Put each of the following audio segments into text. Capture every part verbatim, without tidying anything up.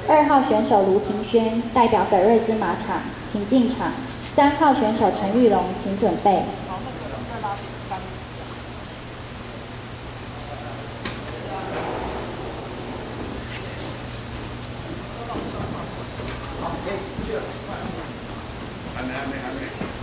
二号选手卢庭轩代表葛瑞斯马场，请进场。三号选手陈玉龙，请准备。 还没，还没，还没。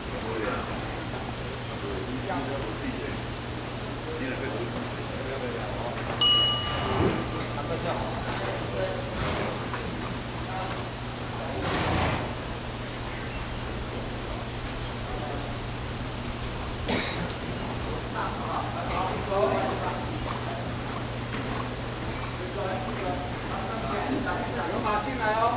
有马进来哦。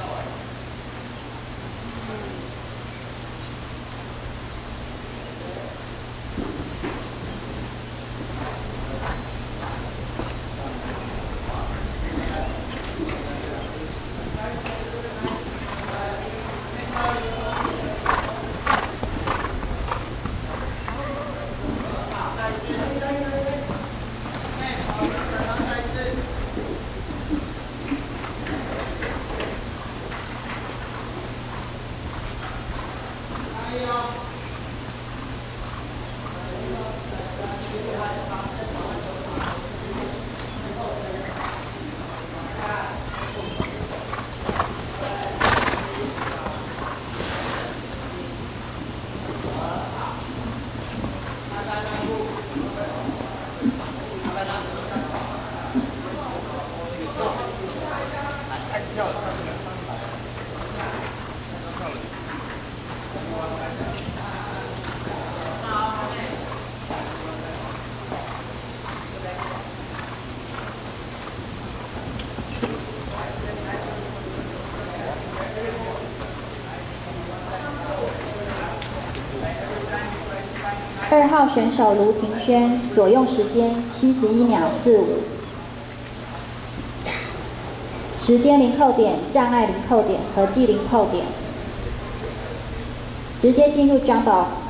二号选手卢庭轩所用时间七十一秒四五，时间零扣点，障碍零扣点，合计零扣点，直接进入 jump off。